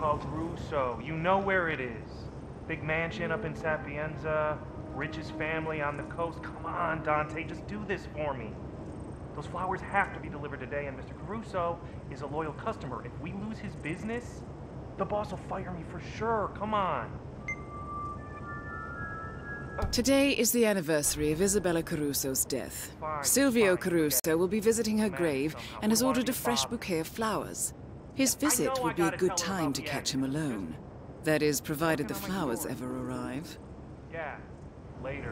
Caruso. You know where it is. Big mansion up in Sapienza, richest family on the coast. Come on, Dante, just do this for me. Those flowers have to be delivered today, and Mr. Caruso is a loyal customer. If we lose his business, the boss will fire me for sure. Come on. Today is the anniversary of Isabella Caruso's death. Silvio Caruso will be visiting her grave and has ordered a fresh bouquet of flowers. His visit would be a good time to catch him alone. That is, provided the flowers ever arrive. Yeah, later.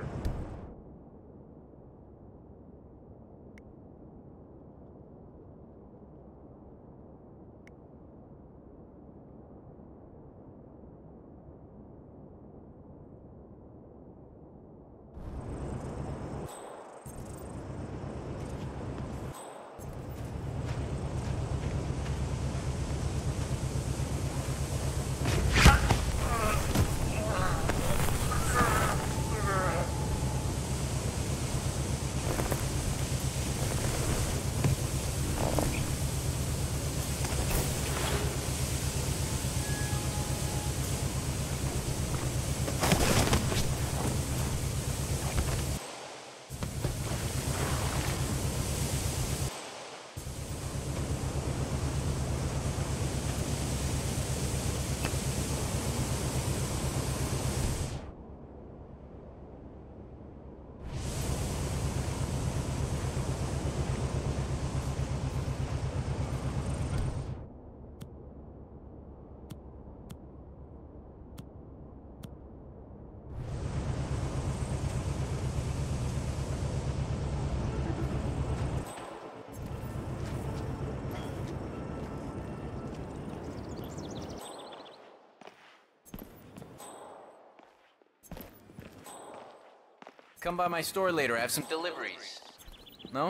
Come by my store later, I have some deliveries. No?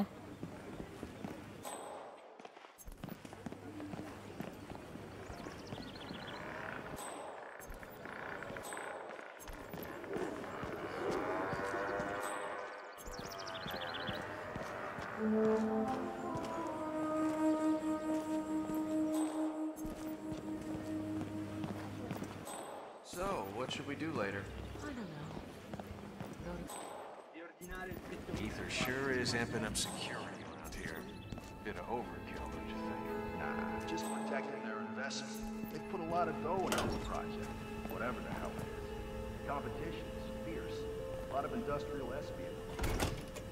So, what should we do later? I don't know. Ether sure is amping up security around here. Bit of overkill, don't you think? Nah, just protecting their investment. They put a lot of dough into this project, whatever the hell it is. Competition is fierce. A lot of industrial espionage.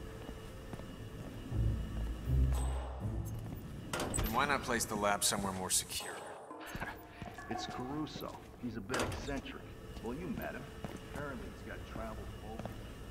Then why not place the lab somewhere more secure? It's Caruso. He's a bit eccentric. Well, you met him. Apparently he's got traveled over.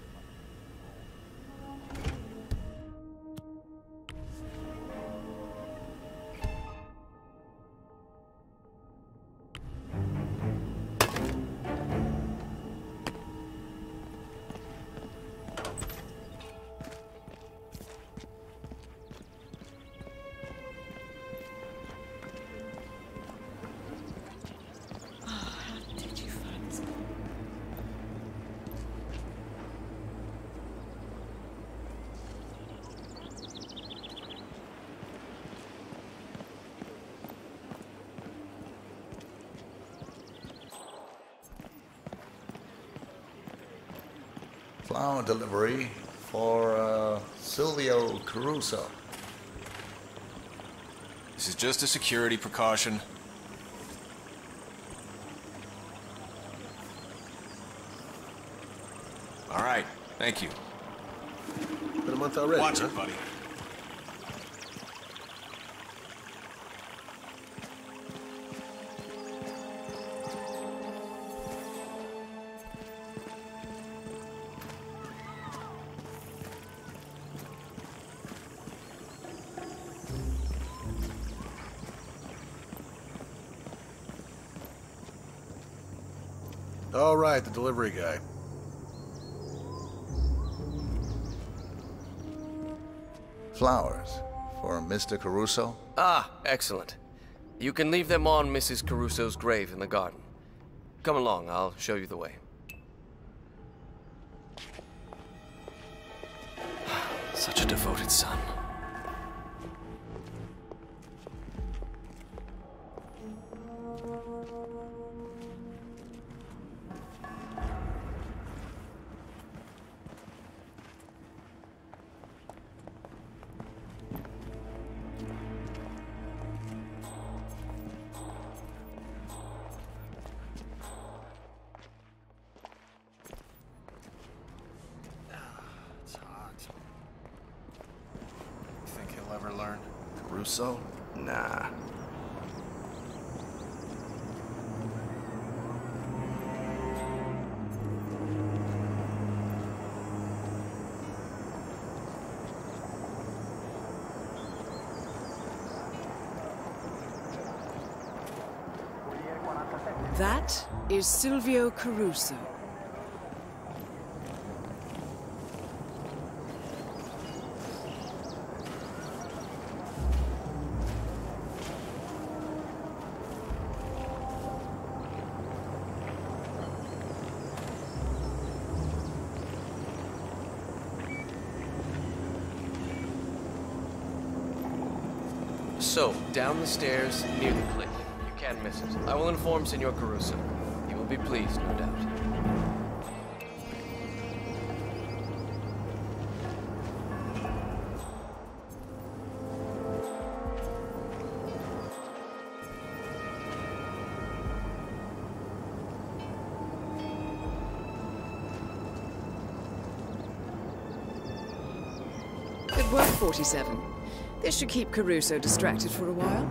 Flower delivery for Silvio Caruso. This is just a security precaution. All right, thank you. Been a month already. Watch it, buddy. All right, the delivery guy. Flowers for Mr. Caruso. Ah, excellent. You can leave them on Mrs. Caruso's grave in the garden. Come along, I'll show you the way. Such a devoted son. ever learn? Caruso? Nah. That is Silvio Caruso. So, down the stairs, near the cliff. You can't miss it. I will inform Senor Caruso. He will be pleased, no doubt. Good work, 47. This should keep Caruso distracted for a while.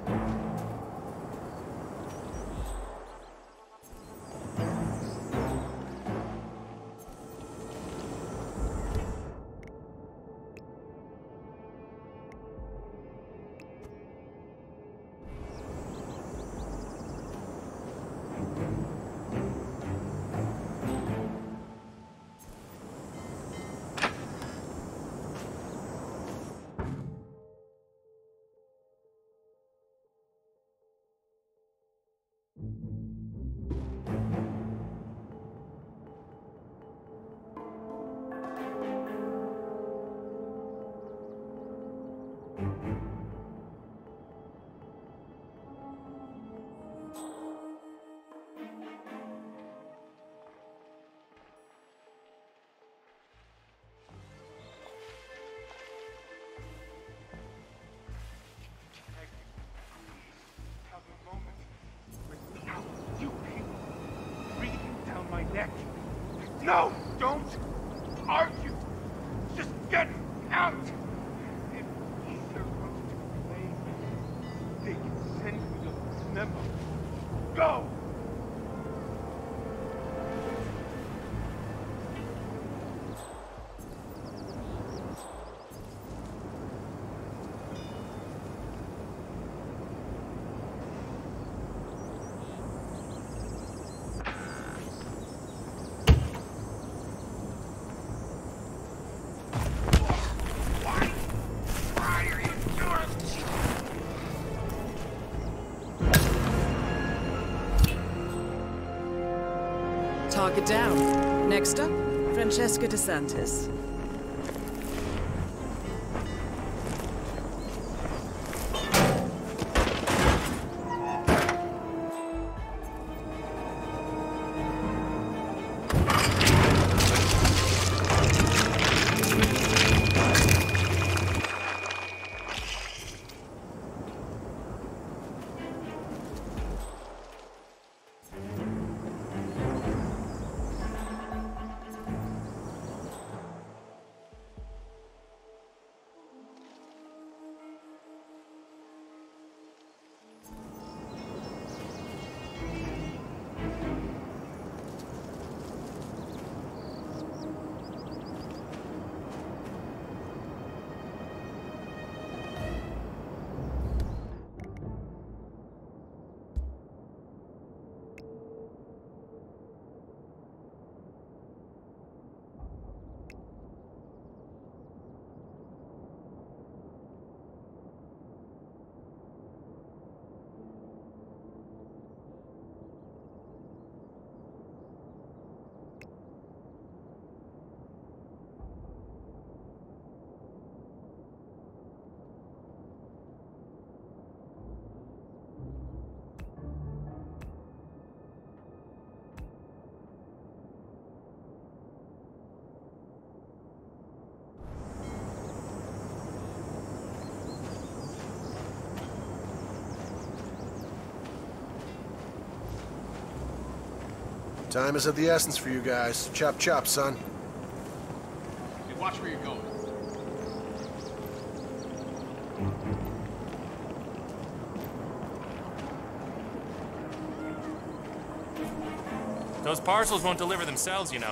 No, don't argue. Just get out. If Ether wants to play, they can send me a memo. Go. Target down. Next up, Francesca DeSantis. Time is of the essence for you guys. Chop chop, son. Hey, watch where you're going. Those parcels won't deliver themselves, you know.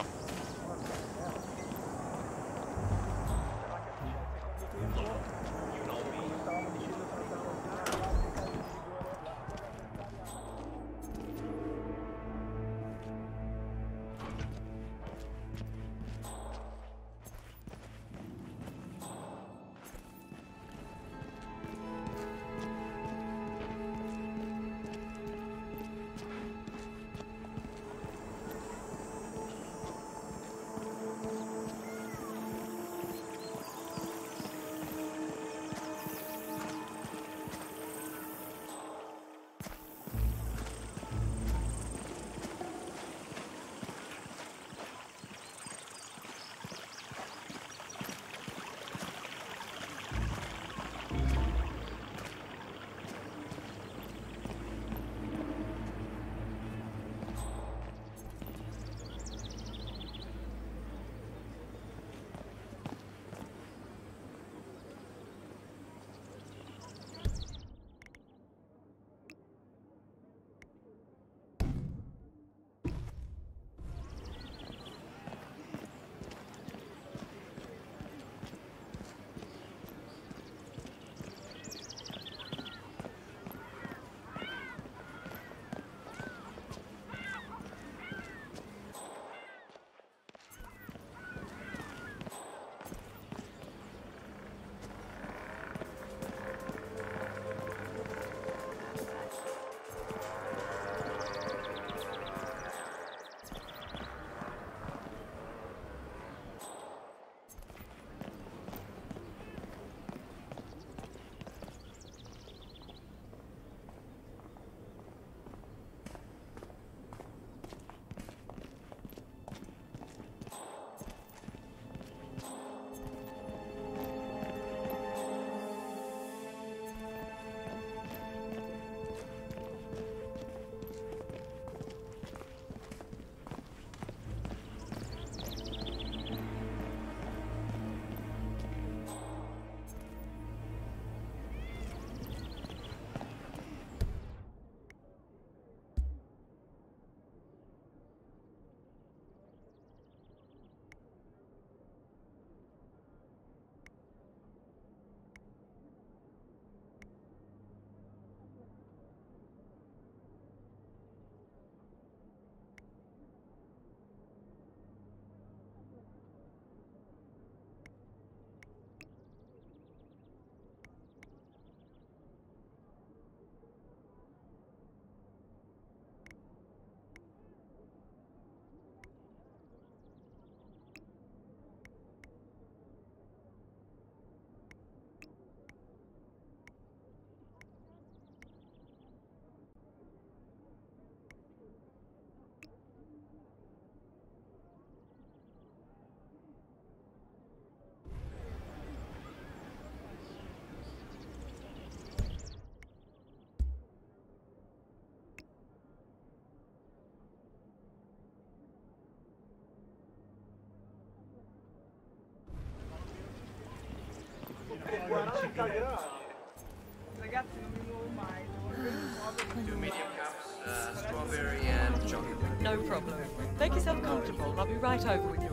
Two medium cups, strawberry and chocolate. No problem. Make yourself comfortable. I'll be right over with you.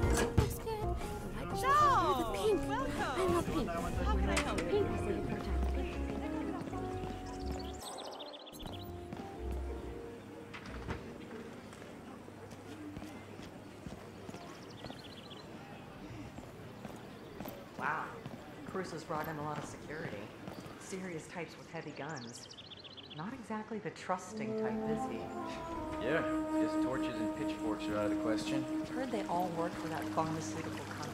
Ciao! Pink. Welcome! I love pink. How can I help you? Pink is the important. Wow. Caruso's brought in a lot of security. Serious types with heavy guns. Not exactly the trusting type, is he? Yeah, his torches and pitchforks are out of the question. Heard they all work for that pharmaceutical company.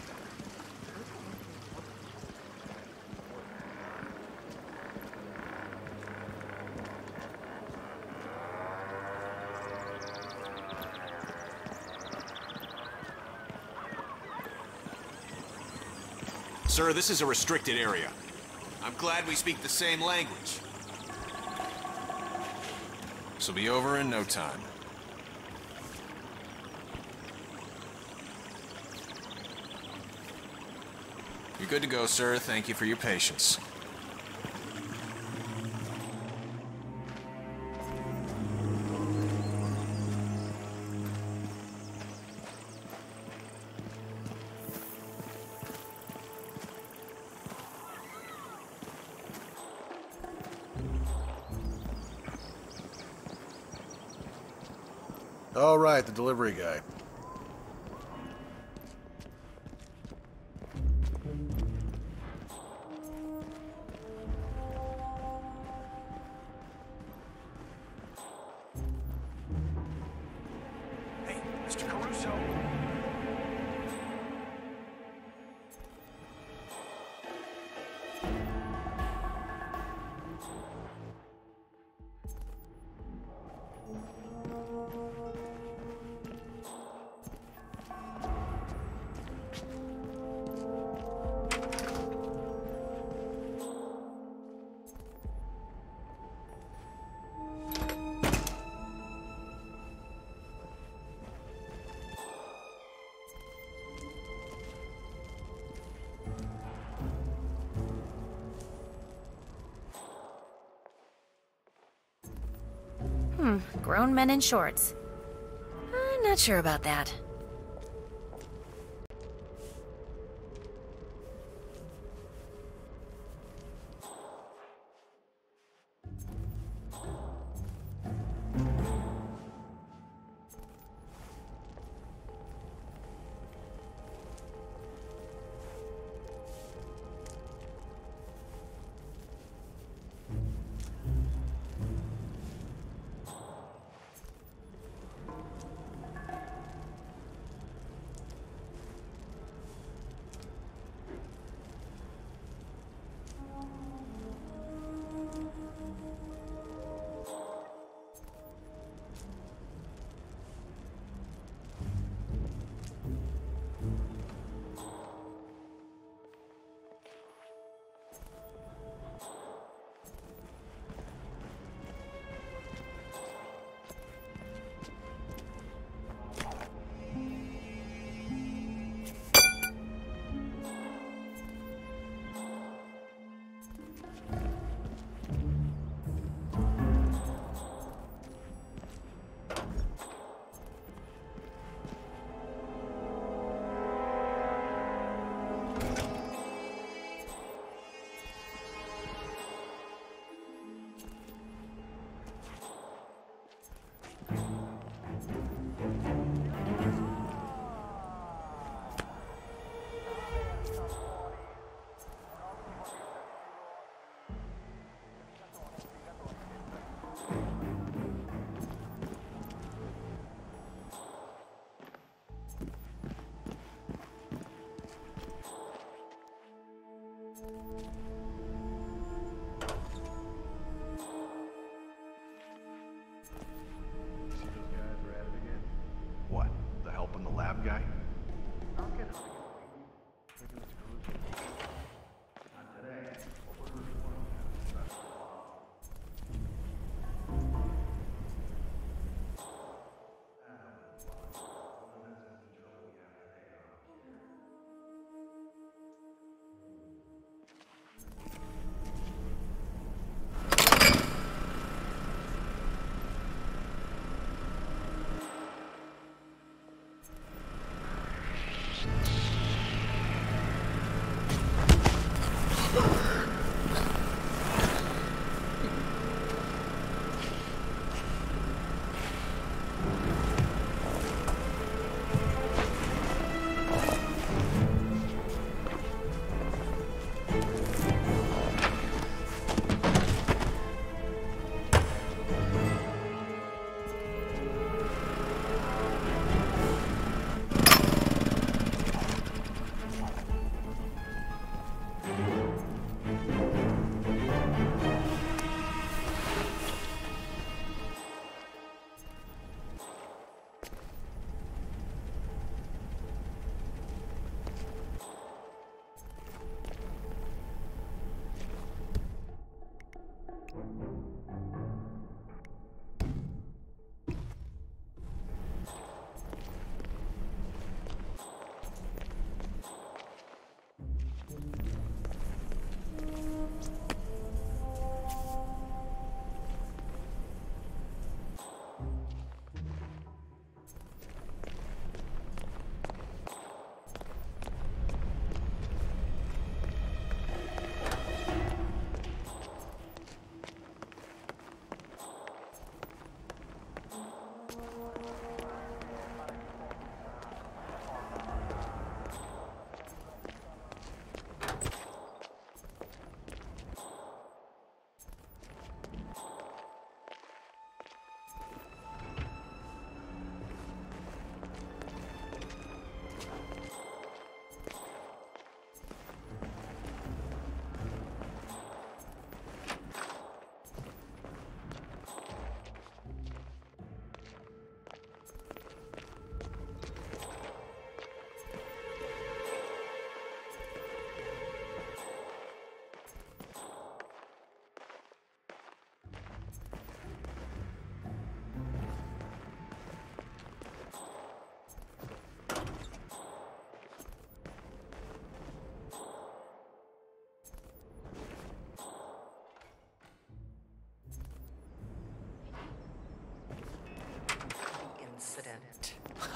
Sir, this is a restricted area. I'm glad we speak the same language. This'll be over in no time. You're good to go, sir. Thank you for your patience. All right, the delivery guy. Hey, Mr. Caruso. Grown men in shorts. I'm not sure about that.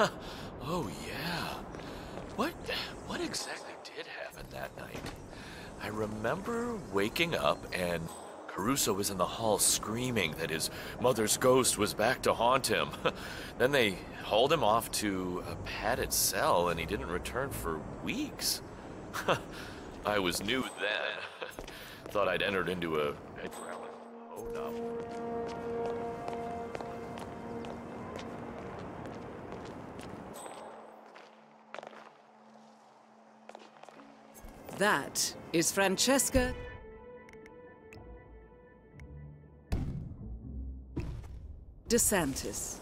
Oh, yeah. What exactly did happen that night? I remember waking up and Caruso was in the hall screaming that his mother's ghost was back to haunt him. Then they hauled him off to a padded cell and he didn't return for weeks. I was new then. Thought I'd entered into a Edgar Allan Poe novel. That is Francesca DeSantis.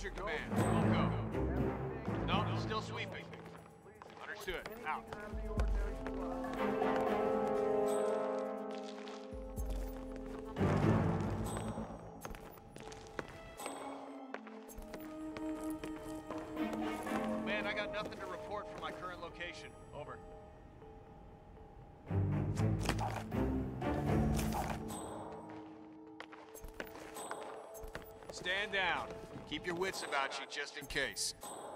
Roger, Command. We'll go. No, still sweeping. Understood. Out. Man, I got nothing to report from my current location. Over. Stand down. Keep your wits about you just in case.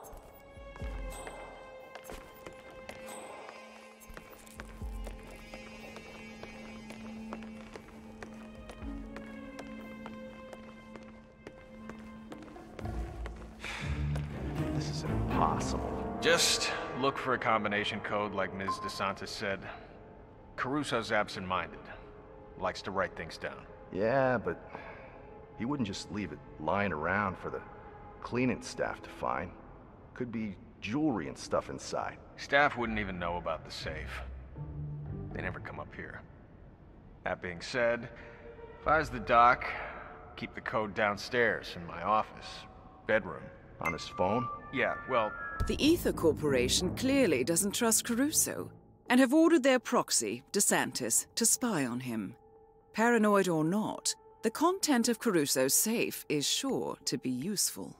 This is impossible. Just look for a combination code like Ms. DeSantis said. Caruso's absent-minded. Likes to write things down. Yeah, but he wouldn't just leave it lying around for the cleaning staff to find. Could be jewelry and stuff inside. Staff wouldn't even know about the safe. They never come up here. That being said, if I was the doc, keep the code downstairs in my office. Bedroom. On his phone? Yeah, well... The Ether Corporation clearly doesn't trust Caruso, and have ordered their proxy, DeSantis, to spy on him. Paranoid or not, the content of Caruso's safe is sure to be useful.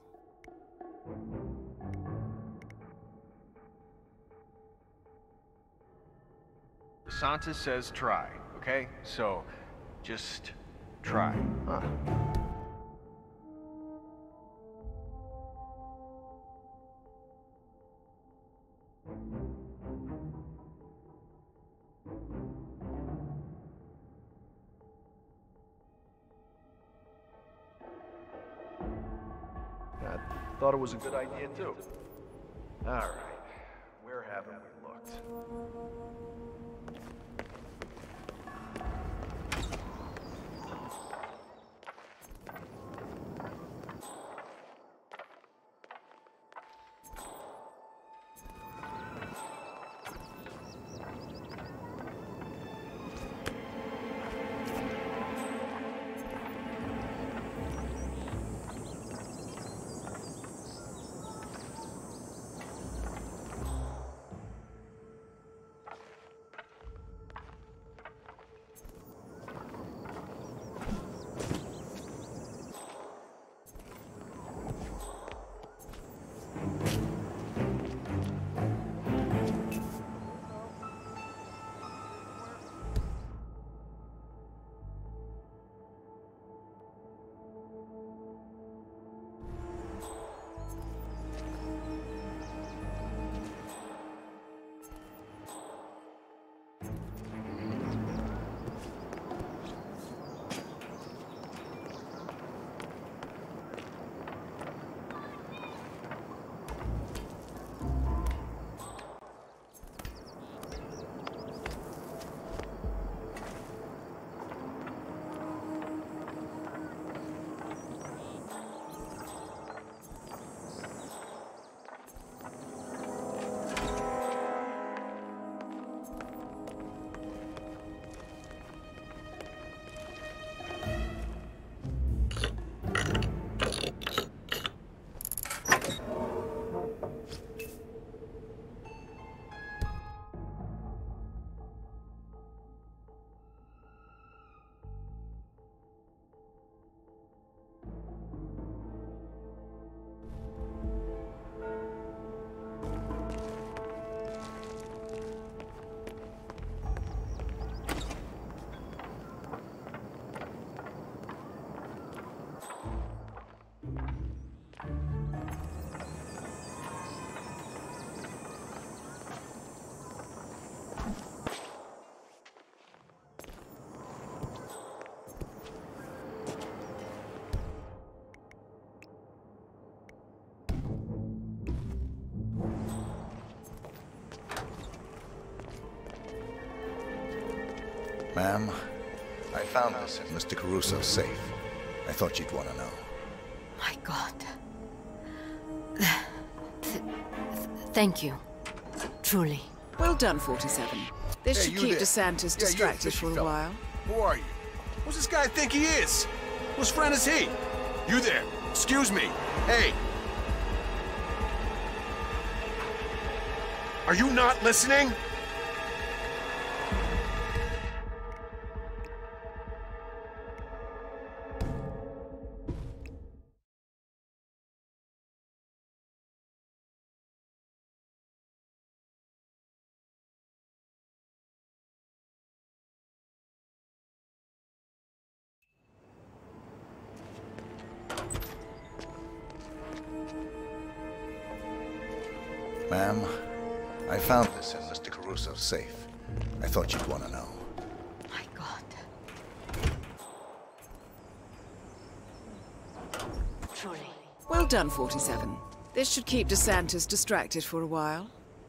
DeSantis says try, okay? So, just try. Huh. I thought it was a good idea, too. All right. Where haven't we looked? Ma'am, I found this in Mr. Caruso's safe. I thought you'd want to know. My God. Thank you. Truly. Well done, 47. This should keep there. DeSantis distracted for a while. Who are you? Who's this guy think he is? Whose friend is he? You there. Excuse me. Hey, Are you not listening? Ma'am, I found this in Mr. Caruso's safe. I thought you'd want to know. My God. Truly. Well done, 47. This should keep DeSantis distracted for a while.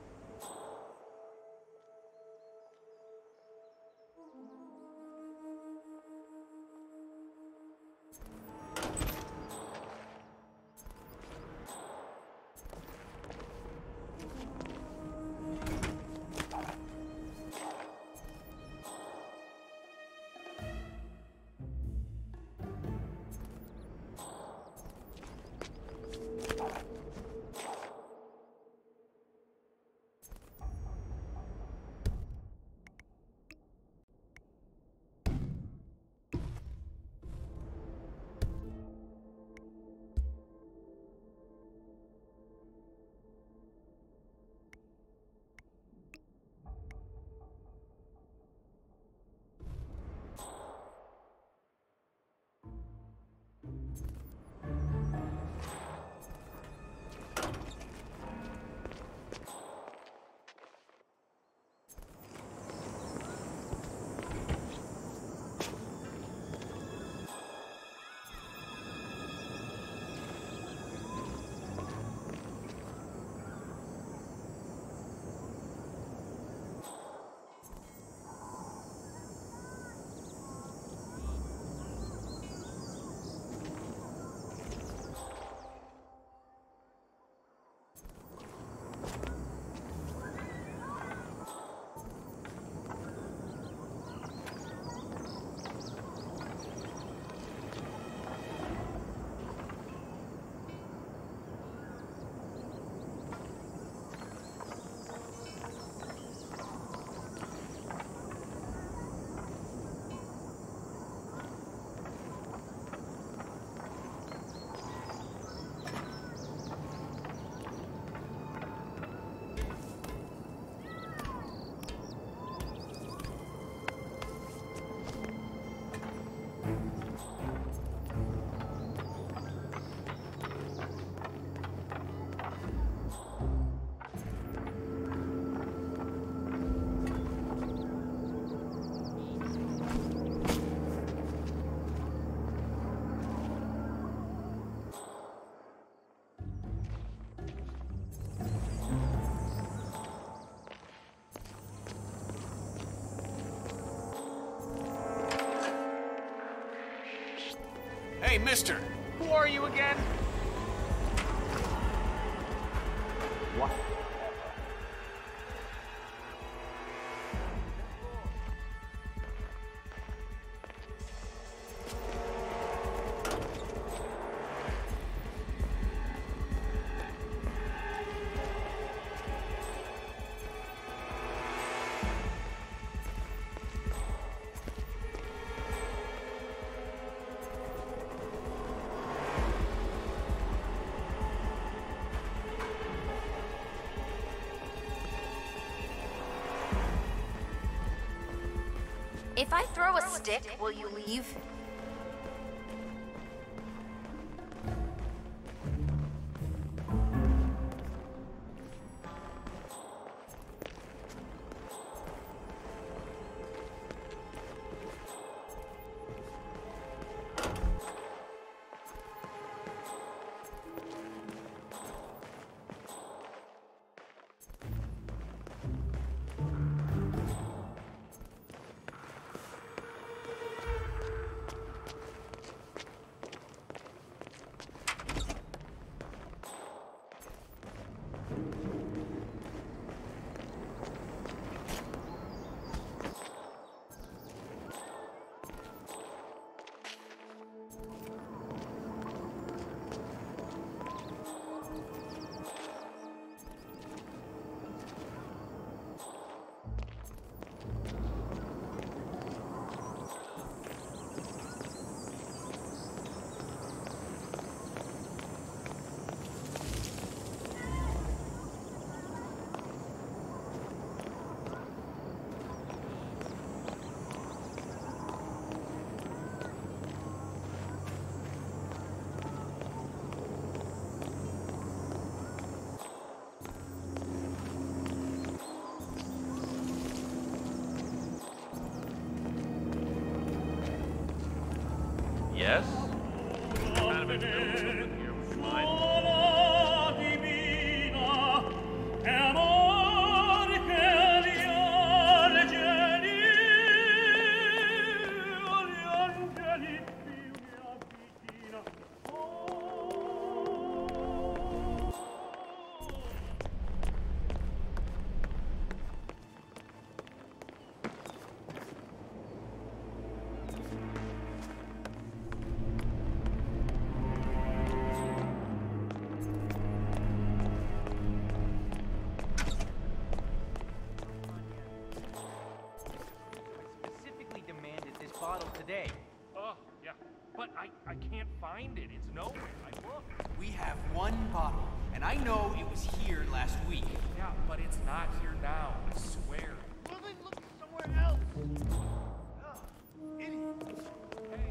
Hey, mister! Who are you again? What? If I throw a stick, will you leave? Yes? What kind of a joke in here, would you mind? Today. Oh, yeah. But I can't find it. It's nowhere. I looked. We have one bottle, and I know it was here last week. Yeah, but it's not here now. I swear. Well, then look somewhere else. Idiot. Hey.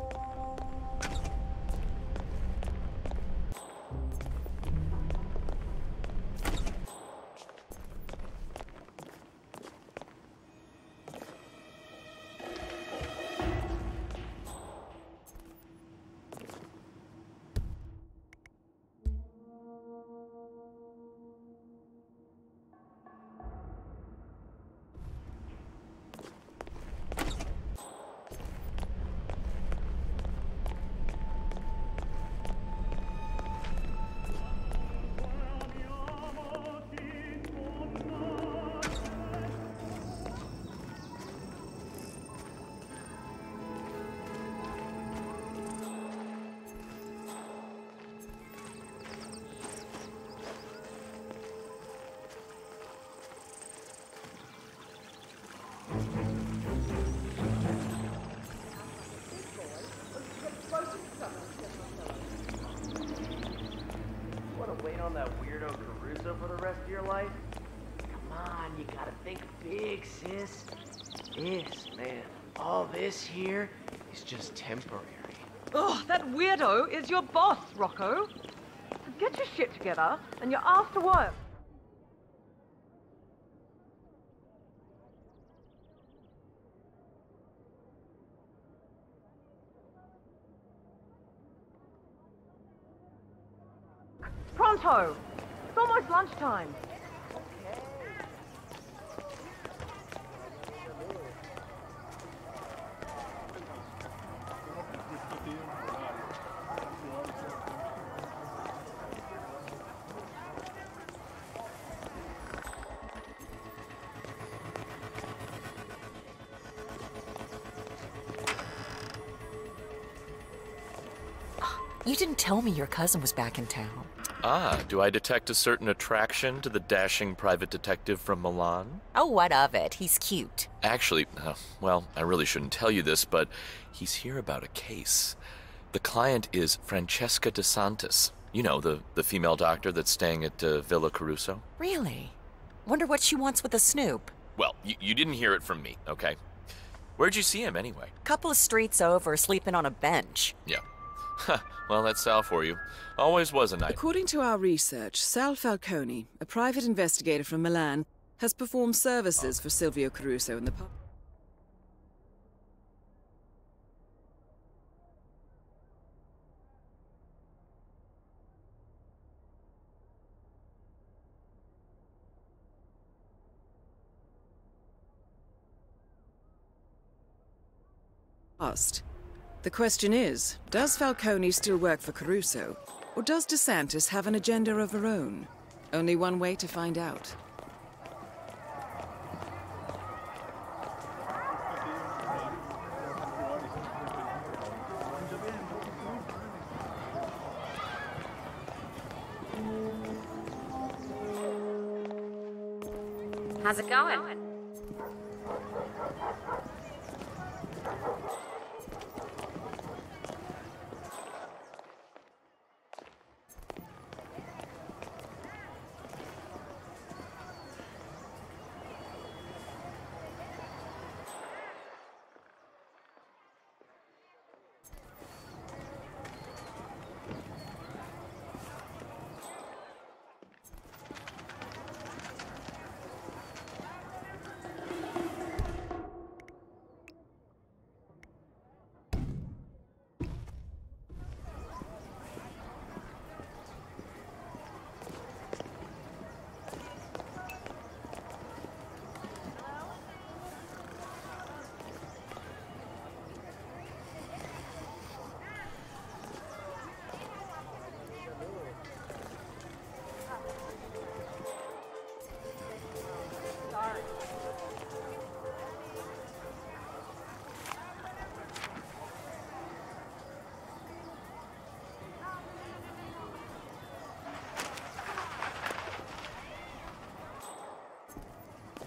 On that weirdo Caruso for the rest of your life? Come on, you gotta think big, sis. This, man, all this here is just temporary. Oh, that weirdo is your boss, Rocco. Get your shit together and you're asked to work. Pronto! It's almost lunchtime. You didn't tell me your cousin was back in town. Ah, do I detect a certain attraction to the dashing private detective from Milan? Oh, what of it? He's cute. Actually, well, I really shouldn't tell you this, but he's here about a case. The client is Francesca De Santis. You know, the female doctor that's staying at Villa Caruso. Really? Wonder what she wants with a snoop. Well, you didn't hear it from me, okay? Where'd you see him anyway? Couple of streets over, sleeping on a bench. Yeah. Well, that's Sal for you. Always was a night. According to our research, Sal Falcone, a private investigator from Milan, has performed services for Silvio Caruso in the pub. The question is, does Falcone still work for Caruso, or does De Santis have an agenda of her own? Only one way to find out. How's it going?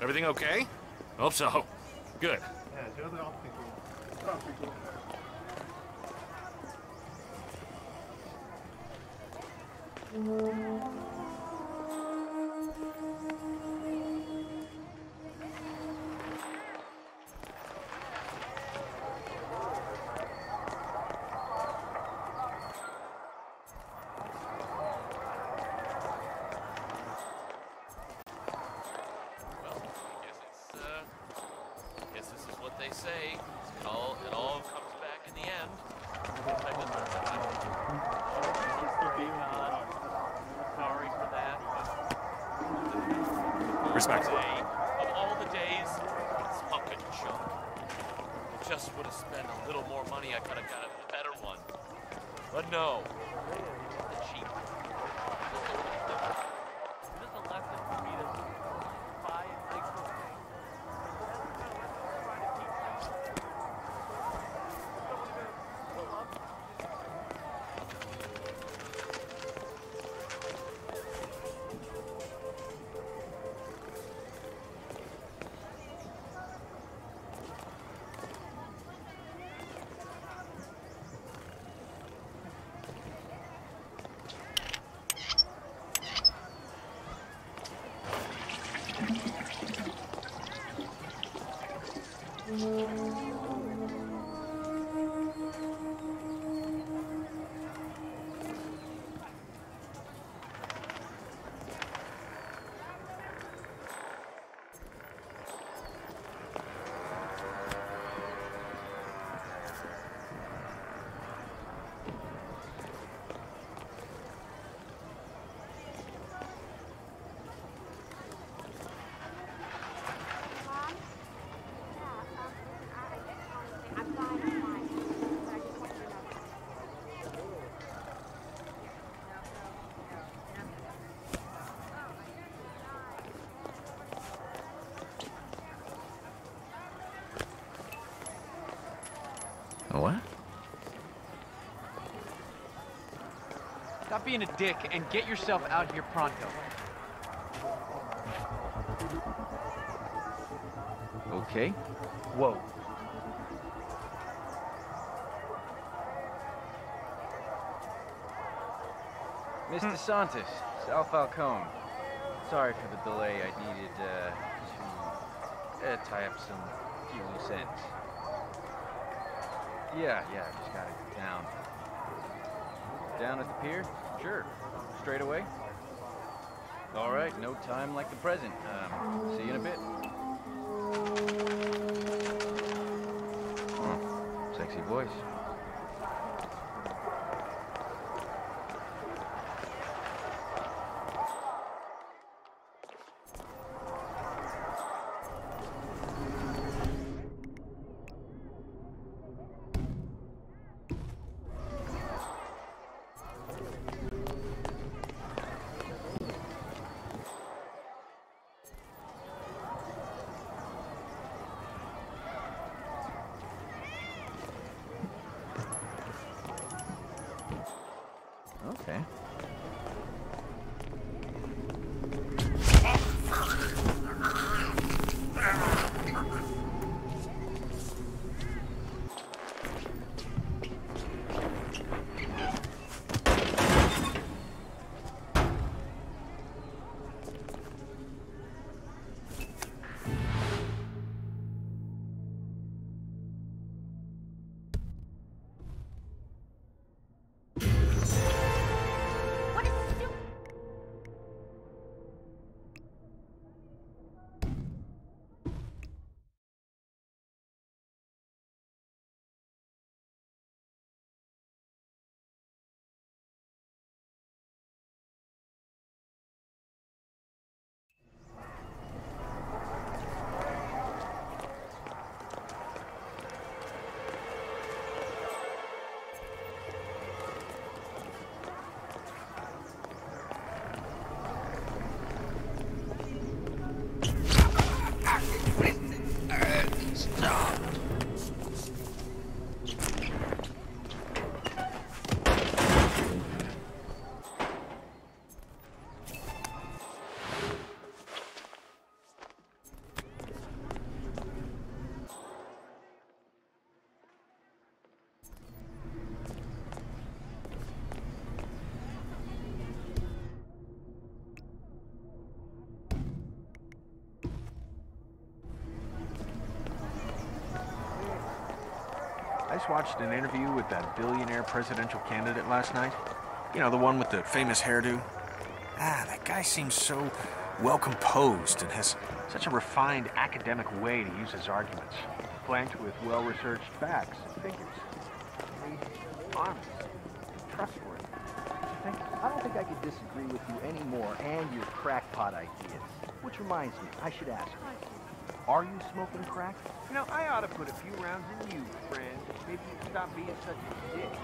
Everything okay? Hope so. Good. Respect. Of all the days, it's fucking junk. I just would have spent a little more money. I could have got a better one. But no. The cheap. This is a lesson for me to buy nice things. What? Stop being a dick and get yourself out here pronto. Okay. Whoa. Miss DeSantis, Sal Falcone. Sorry for the delay. I needed to tie up some few loose ends. Yeah, I just got it down. Down at the pier? Sure. Straight away? All right, no time like the present. See you in a bit. Sexy voice. just watched an interview with that billionaire presidential candidate last night. You know, the one with the famous hairdo. That guy seems so well-composed and has such a refined academic way to use his arguments, flanked with well-researched facts and figures. He's honest, trustworthy. I don't think I could disagree with you anymore and your crackpot ideas. Which reminds me, I should ask you, are you smoking crack? You know, I ought to put a few rounds in you, friend. Maybe you'd stop being such a dick.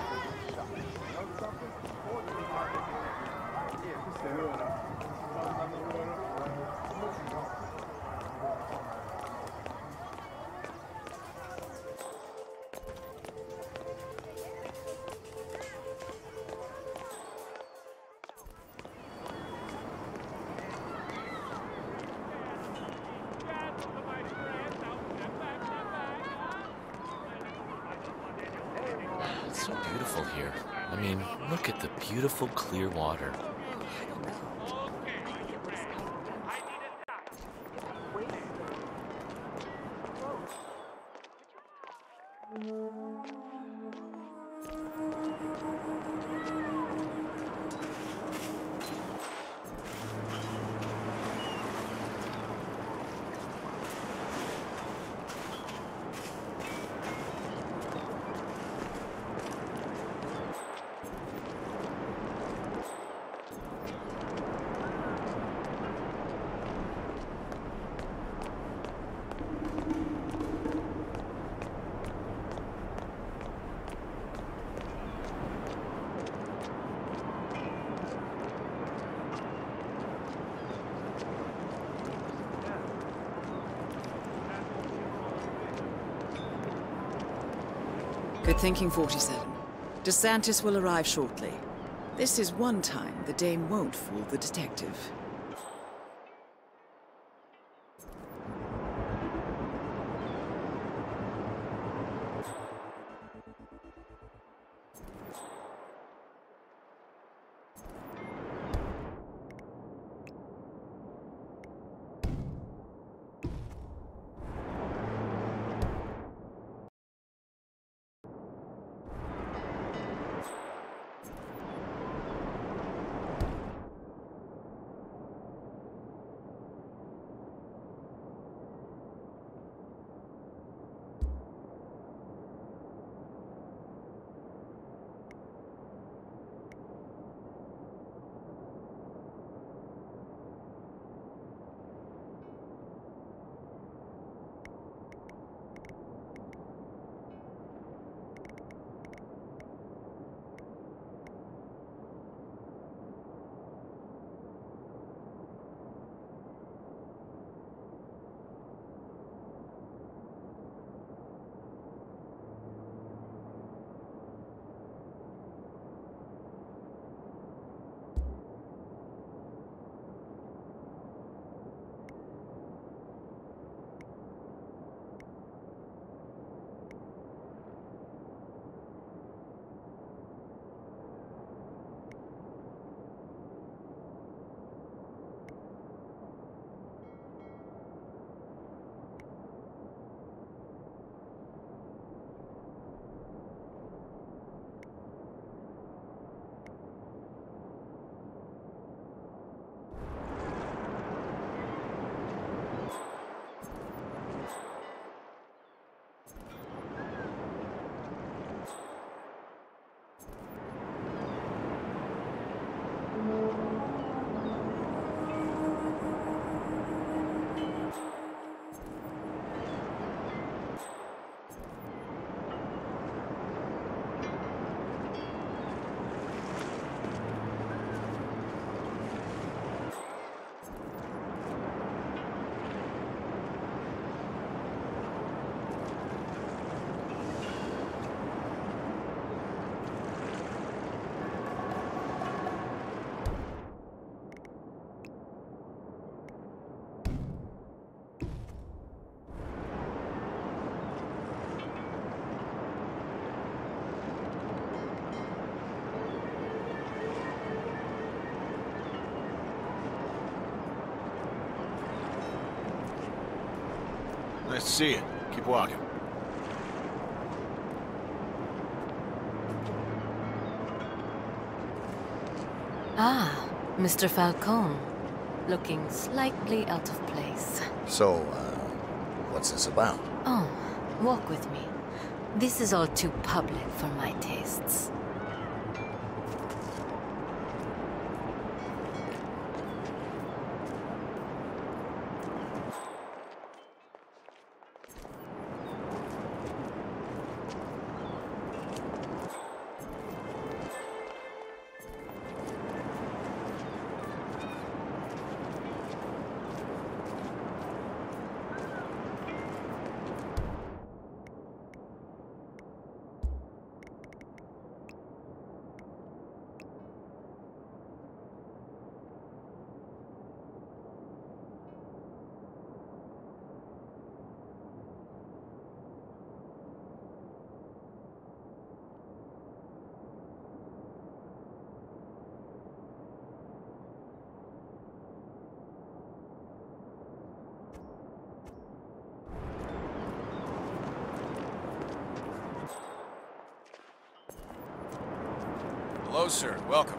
It's so beautiful here. I mean, look at the beautiful clear water. Good thinking, 47. DeSantis will arrive shortly. This is one time the dame won't fool the detective. Nice to see you. Keep walking. Ah, Mr. Falcone. Looking slightly out of place. So, what's this about? Oh, walk with me. This is all too public for my tastes. Hello, sir. Welcome.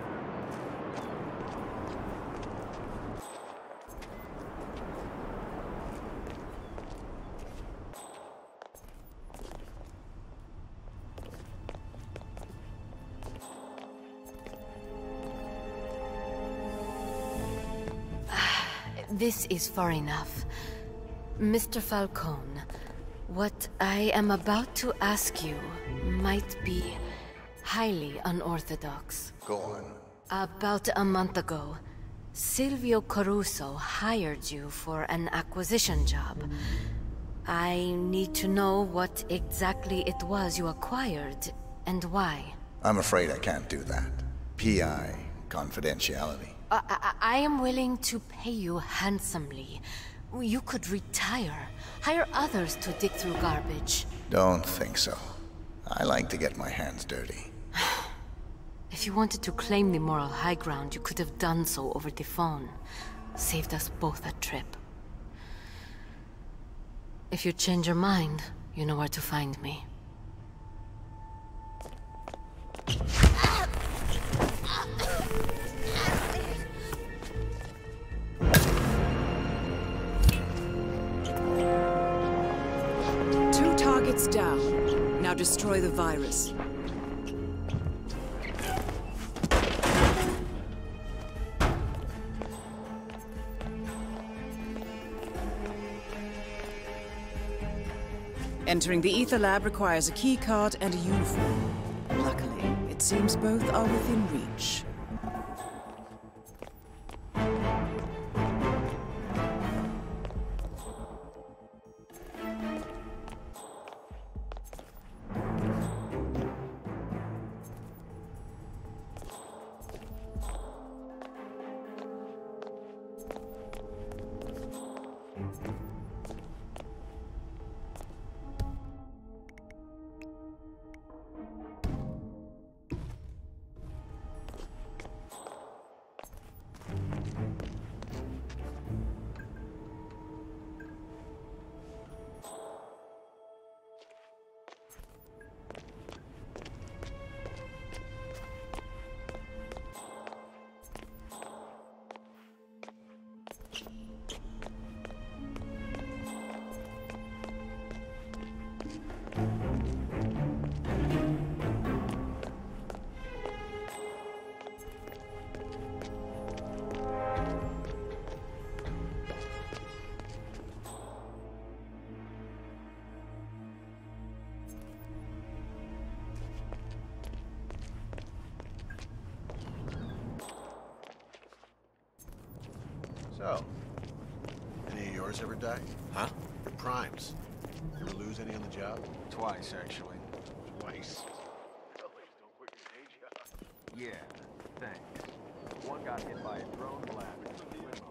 This is far enough. Mr. Falcone, what I am about to ask you might be highly unorthodox. Go on. About a month ago, Silvio Caruso hired you for an acquisition job. I need to know what exactly it was you acquired, and why. I'm afraid I can't do that. PI, confidentiality. I am willing to pay you handsomely. You could retire, hire others to dig through garbage. Don't think so. I like to get my hands dirty. If you wanted to claim the moral high ground, you could have done so over the phone. Saved us both a trip. If you change your mind, you know where to find me. Two targets down. Now destroy the virus. Entering the Ether Lab requires a key card and a uniform. Luckily, it seems both are within reach. So, any of yours ever die? Huh? Your primes. Ever lose any on the job? Twice, actually. Twice. Yeah, thanks. One got hit by a drone blast.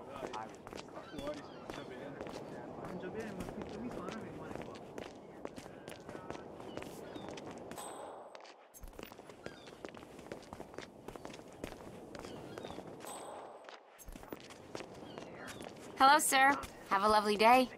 Hello, sir. Have a lovely day.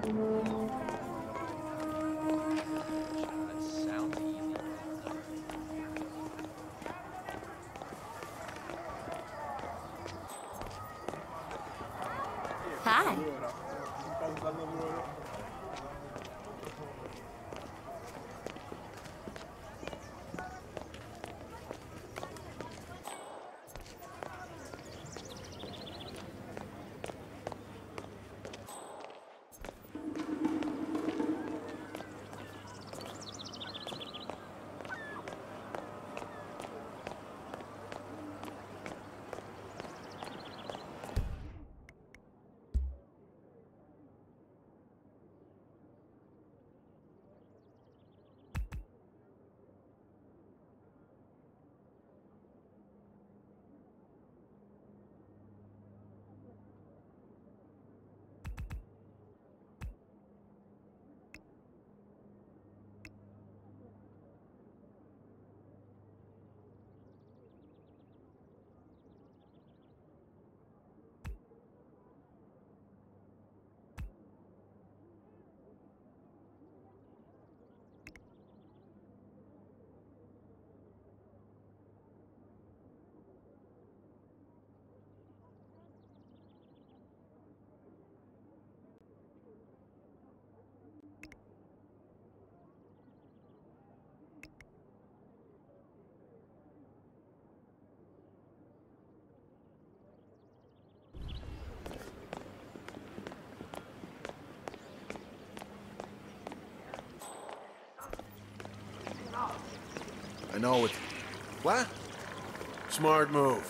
Hi. I know it. What? Smart move.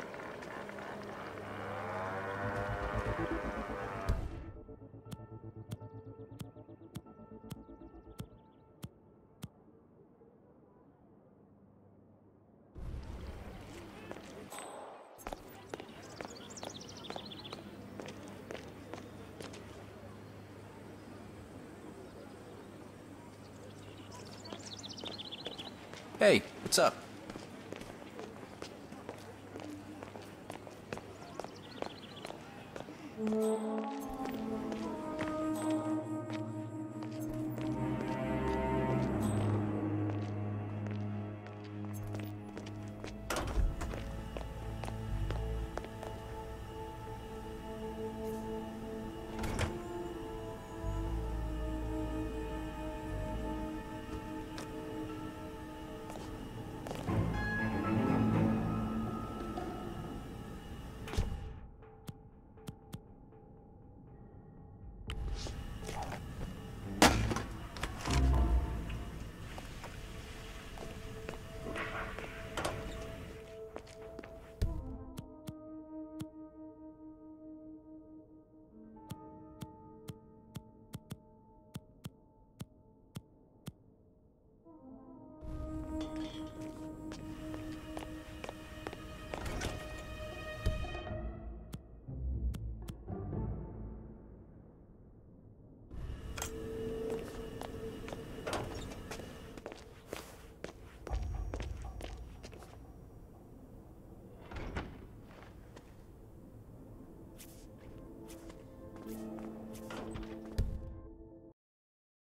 Hey, what's up?